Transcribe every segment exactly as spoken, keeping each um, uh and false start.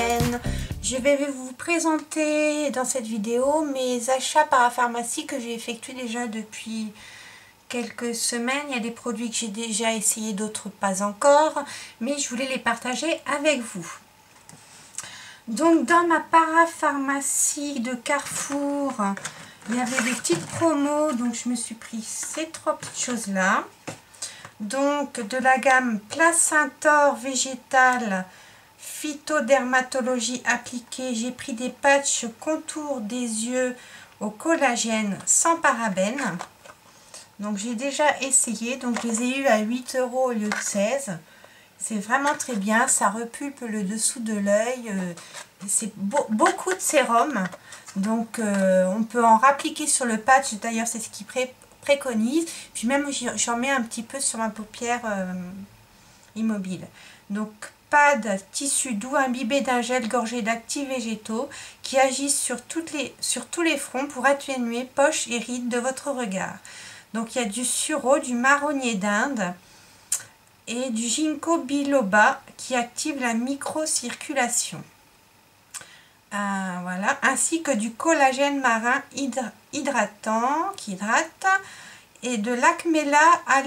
chaîne. Je vais vous présenter dans cette vidéo mes achats parapharmacie que j'ai effectués déjà depuis quelques semaines. Il y a des produits que j'ai déjà essayé, d'autres pas encore, mais je voulais les partager avec vous. Donc dans ma parapharmacie de Carrefour, il y avait des petites promos, donc je me suis pris ces trois petites choses là. Donc de la gamme Placentor végétal phytodermatologie appliquée, j'ai pris des patchs contour des yeux au collagène sans parabènes. Donc j'ai déjà essayé, donc je les ai eu à huit euros au lieu de seize. C'est vraiment très bien, ça repulpe le dessous de l'œil. Euh, c'est beau, beaucoup de sérum, donc euh, on peut en rappliquer sur le patch. D'ailleurs c'est ce qui pré préconise. Puis même j'en mets un petit peu sur ma paupière euh, immobile. Donc pad tissu doux imbibé d'un gel gorgé d'actifs végétaux qui agissent sur, toutes les, sur tous les fronts pour atténuer poches et rides de votre regard. Donc il y a du sureau, du marronnier d'Inde et du ginkgo biloba qui active la microcirculation. Euh, voilà, ainsi que du collagène marin hydra hydratant qui hydrate et de l'Acmela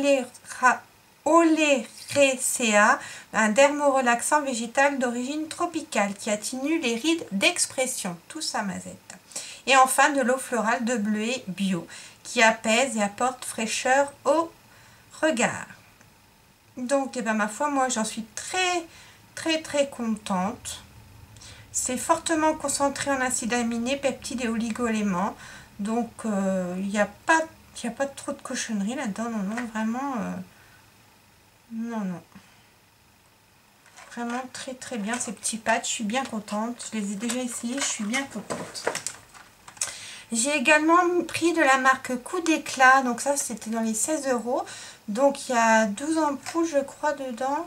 oleracea, un dermorelaxant végétal d'origine tropicale qui atténue les rides d'expression, tout ça mazette. Et enfin de l'eau florale de bleuet bio qui apaise et apporte fraîcheur au regard. Donc, eh ben, ma foi, moi, j'en suis très, très, très contente. C'est fortement concentré en acides aminés, peptides et oligo-éléments. Donc, euh, il n'y a pas, il n'y a pas trop de cochonneries là-dedans. Non, non, vraiment. Euh, non, non. Vraiment très, très bien ces petits patchs. Je suis bien contente. Je les ai déjà essayés. Je suis bien contente. J'ai également pris de la marque Coup d'éclat. Donc, ça, c'était dans les seize euros. Donc, il y a douze ampoules, je crois, dedans.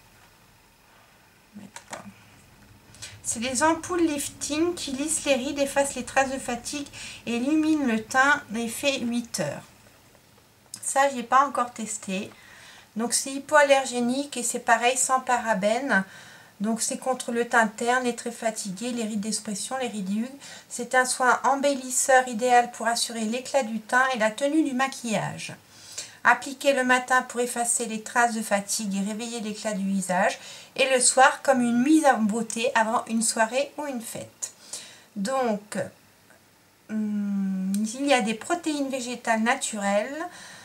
C'est des ampoules lifting qui lissent les rides, effacent les traces de fatigue et illuminent le teint d'effet huit heures. Ça, j'ai pas encore testé. Donc, c'est hypoallergénique et c'est pareil, sans parabènes. Donc, c'est contre le teint terne, les traits fatigués, les rides d'expression, les rides hugues. C'est un soin embellisseur idéal pour assurer l'éclat du teint et la tenue du maquillage. Appliquez le matin pour effacer les traces de fatigue et réveiller l'éclat du visage. Et le soir comme une mise en beauté avant une soirée ou une fête. Donc, hum, il y a des protéines végétales naturelles.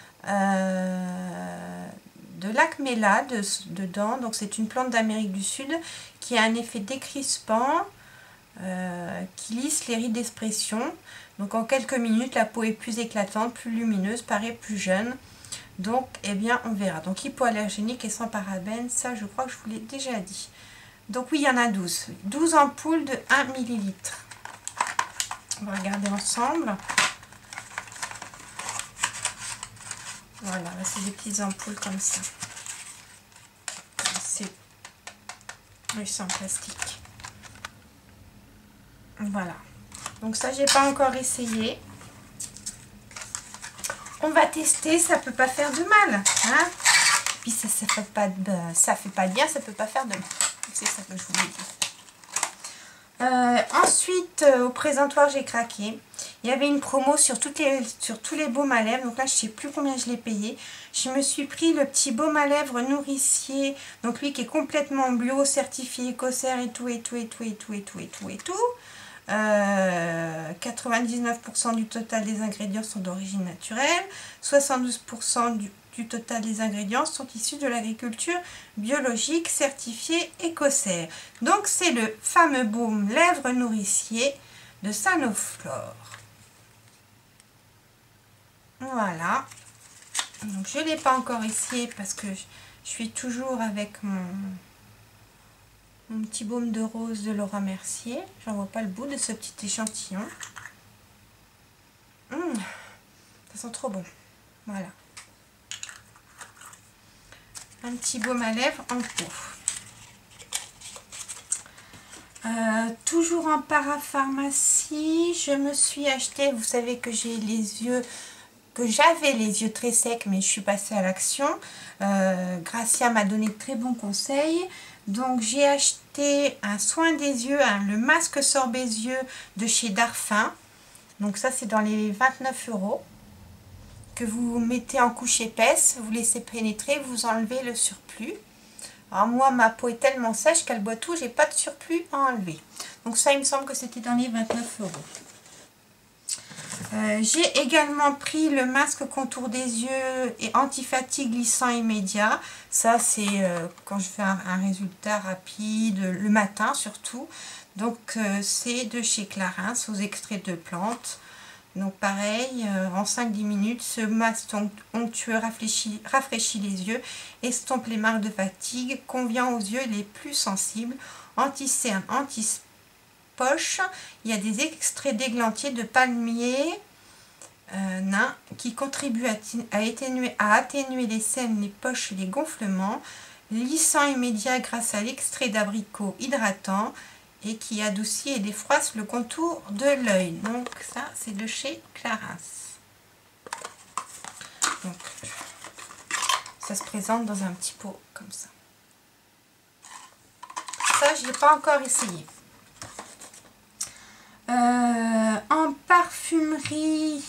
Euh, de l'Acmela de, dedans. Donc, c'est une plante d'Amérique du Sud qui a un effet décrispant, euh, qui lisse les rides d'expression. Donc, en quelques minutes, la peau est plus éclatante, plus lumineuse, paraît plus jeune. Donc, eh bien, on verra. Donc, hypoallergénique et sans parabènes, ça, je crois que je vous l'ai déjà dit. Donc, oui, il y en a douze. douze ampoules de un millilitre. On va regarder ensemble. Voilà, c'est des petites ampoules comme ça. C'est en plastique. Voilà. Donc, ça, j'ai pas encore essayé. On va tester, ça peut pas faire de mal, hein. Puis ça, ça fait pas de, ça fait pas de bien, ça peut pas faire de mal. C'est ça que je voulais dire. Euh, ensuite, euh, au présentoir, j'ai craqué. Il y avait une promo sur toutes les, sur tous les baumes à lèvres. Donc là, je sais plus combien je l'ai payé. Je me suis pris le petit baume à lèvres nourricier. Donc lui qui est complètement bio, certifié écossaire et tout, et tout, et tout, et tout, et tout, et tout, et tout. Euh, quatre-vingt-dix-neuf pour cent du total des ingrédients sont d'origine naturelle, soixante-douze pour cent du, du total des ingrédients sont issus de l'agriculture biologique certifiée écossaire. Donc c'est le fameux baume lèvres nourricier de Sanoflore. Voilà. Donc je ne l'ai pas encore essayé parce que je, je suis toujours avec mon... Mon petit baume de rose de Laura Mercier. J'en vois pas le bout de ce petit échantillon. Mmh, ça sent trop bon. Voilà. Un petit baume à lèvres en pot. Euh, toujours en parapharmacie, je me suis acheté, vous savez que j'ai les yeux que j'avais les yeux très secs, mais je suis passée à l'action. Euh, Gracia m'a donné de très bons conseils. Donc j'ai acheté un soin des yeux, hein, le masque sorbet yeux de chez Darphin. Donc ça c'est dans les vingt-neuf euros. Que vous mettez en couche épaisse, vous laissez pénétrer, vous enlevez le surplus. Alors moi ma peau est tellement sèche qu'elle boit tout, j'ai pas de surplus à enlever. Donc ça il me semble que c'était dans les vingt-neuf euros. Euh, j'ai également pris le masque contour des yeux et anti-fatigue glissant immédiat. Ça, c'est euh, quand je fais un, un résultat rapide, le matin surtout. Donc, euh, c'est de chez Clarins, aux extraits de plantes. Donc, pareil, euh, en cinq à dix minutes, ce masque onctueux rafraîchit, rafraîchit les yeux, estompe les marques de fatigue, convient aux yeux les plus sensibles, anti-cerne, anti poche. Il y a des extraits d'églantier de palmier euh, nain qui contribuent à, à, atténuer, à atténuer les cernes, les poches et les gonflements, lissant immédiat grâce à l'extrait d'abricot hydratant et qui adoucit et défroisse le contour de l'œil. Donc ça c'est de chez Clarins. Donc ça se présente dans un petit pot comme ça. Ça je n'ai pas encore essayé. Euh, en parfumerie,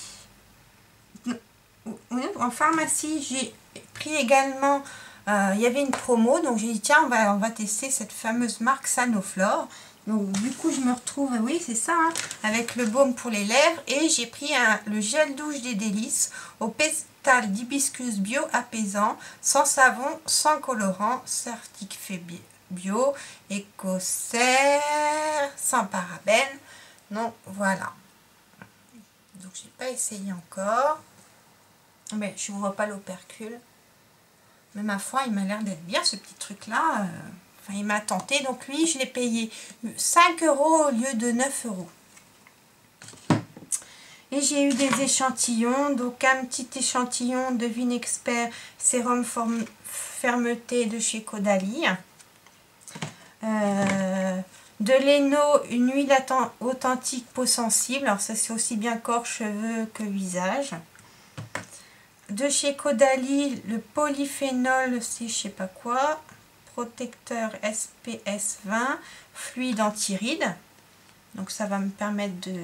en pharmacie, j'ai pris également, euh, il y avait une promo, donc j'ai dit tiens on va, on va tester cette fameuse marque Sanoflore. Donc du coup je me retrouve, oui c'est ça, hein, avec le baume pour les lèvres et j'ai pris un, le gel douche des délices au pétale d'hibiscus bio apaisant, sans savon, sans colorant, certifié bio, écossaire, sans parabènes. Donc voilà, donc j'ai pas essayé encore, mais je ne vois pas l'opercule, mais ma foi il m'a l'air d'être bien ce petit truc là, euh, enfin il m'a tenté, donc lui je l'ai payé cinq euros au lieu de neuf euros. Et j'ai eu des échantillons, donc un petit échantillon de Vinexpert sérum fermeté de chez Caudalie, euh, de Leno, une huile authentique peau sensible. Alors ça c'est aussi bien corps, cheveux que visage. De chez Caudalie, le polyphénol, c'est je sais pas quoi. Protecteur S P S vingt, fluide anti-rides. Donc ça va me permettre de,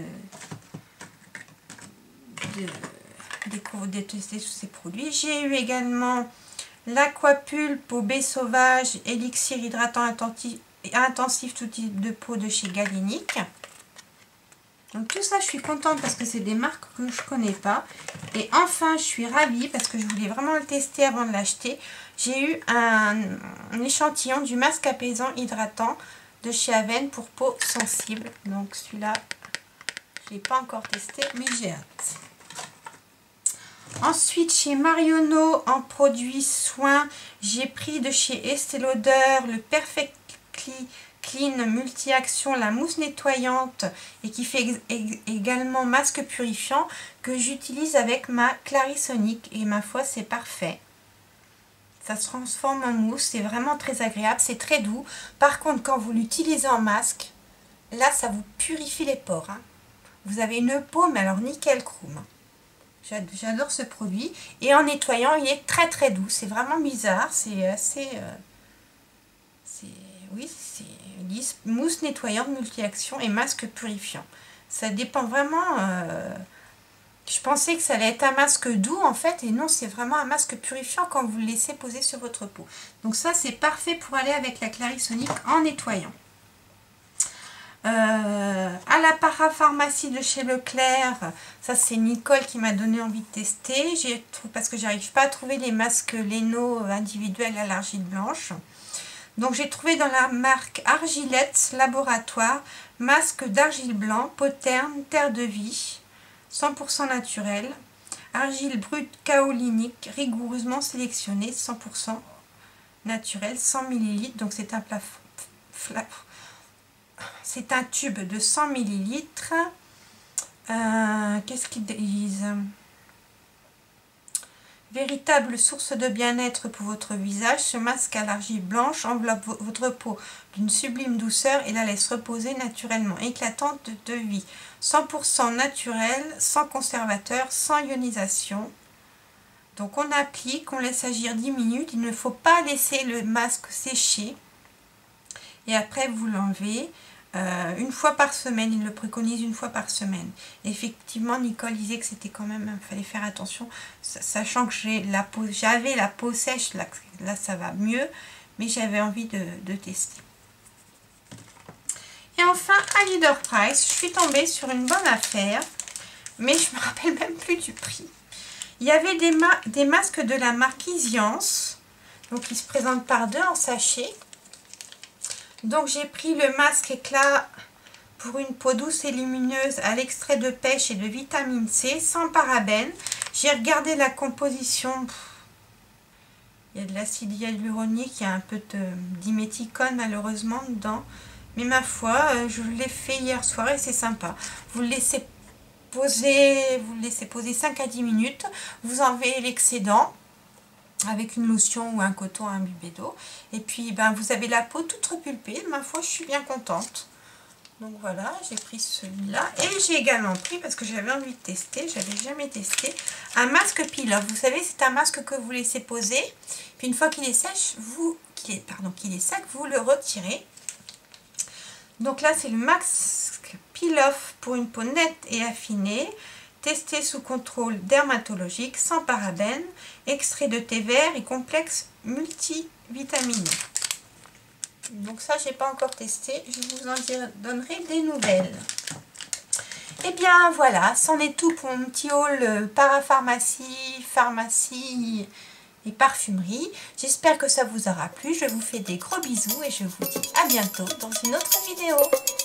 de, de, de tester tous ces produits. J'ai eu également l'Aquapulpe au baie sauvage, élixir hydratant intensif. intensif tout type de peau de chez Galenic. Donc tout ça je suis contente parce que c'est des marques que je connais pas. Et enfin je suis ravie parce que je voulais vraiment le tester avant de l'acheter. J'ai eu un, un échantillon du masque apaisant hydratant de chez Aven pour peau sensible. Donc celui-là je l'ai pas encore testé mais j'ai hâte. Ensuite, chez Marionneau, en produits soins, j'ai pris de chez Estée Lauder le Perfect Clean multi-action, la mousse nettoyante et qui fait également masque purifiant que j'utilise avec ma Clarisonic et ma foi c'est parfait. Ça se transforme en mousse, c'est vraiment très agréable, c'est très doux. Par contre quand vous l'utilisez en masque, là ça vous purifie les pores. Hein. Vous avez une peau mais alors nickel chrome. J'adore ce produit et en nettoyant il est très très doux, c'est vraiment bizarre, c'est assez... Euh, c'est oui, c'est mousse nettoyante multi-action et masque purifiant. Ça dépend vraiment... Euh, je pensais que ça allait être un masque doux en fait et non, c'est vraiment un masque purifiant quand vous le laissez poser sur votre peau. Donc ça c'est parfait pour aller avec la Clarisonic en nettoyant. Euh, à la parapharmacie de chez Leclerc, ça c'est Nicole qui m'a donné envie de tester, j'ai parce que j'arrive pas à trouver les masques Leno individuels à l'argile blanche. Donc j'ai trouvé dans la marque Argilette Laboratoire, masque d'argile blanc, poterne, terre de vie, cent pour cent naturel, argile brute kaolinique, rigoureusement sélectionnée, cent pour cent naturel, cent millilitres, donc c'est un plafond. C'est un tube de cent millilitres. Euh, Qu'est-ce qu'ils disent? Véritable source de bien-être pour votre visage, ce masque à l'argile blanche enveloppe votre peau d'une sublime douceur et la laisse reposer naturellement, éclatante de vie. cent pour cent naturel, sans conservateur, sans ionisation. Donc on applique, on laisse agir dix minutes. Il ne faut pas laisser le masque sécher. Et après vous l'enlevez. Euh, une fois par semaine, il le préconise une fois par semaine. Effectivement, Nicole disait que c'était quand même, il fallait faire attention, sachant que j'ai la peau, j'avais la peau sèche, là, là ça va mieux, mais j'avais envie de, de tester. Et enfin, à Leader Price, je suis tombée sur une bonne affaire, mais je me rappelle même plus du prix. Il y avait des, ma des masques de la marque Isiance, donc ils se présentent par deux en sachet. Donc j'ai pris le masque éclat pour une peau douce et lumineuse à l'extrait de pêche et de vitamine C, sans parabènes. J'ai regardé la composition. Il y a de l'acide hyaluronique, il y a un peu d'iméthicone malheureusement dedans. Mais ma foi, je l'ai fait hier soir et c'est sympa. Vous le laissez poser, vous le laissez poser cinq à dix minutes. Vous enlevez l'excédent avec une lotion ou un coton imbibé d'eau. Et puis, ben, vous avez la peau toute repulpée. Ma foi, je suis bien contente. Donc voilà, j'ai pris celui-là. Et j'ai également pris, parce que j'avais envie de tester, j'avais jamais testé, un masque peel-off. Vous savez, c'est un masque que vous laissez poser. Puis une fois qu'il est sèche, vous, qu'il est, pardon, qu'il est sec, vous le retirez. Donc là, c'est le masque peel-off pour une peau nette et affinée. Testé sous contrôle dermatologique, sans parabènes, extrait de thé vert et complexe multivitaminé. Donc ça, j'ai pas encore testé. Je vous en donnerai des nouvelles. Et bien voilà, c'en est tout pour mon petit haul parapharmacie, pharmacie et parfumerie. J'espère que ça vous aura plu. Je vous fais des gros bisous et je vous dis à bientôt dans une autre vidéo.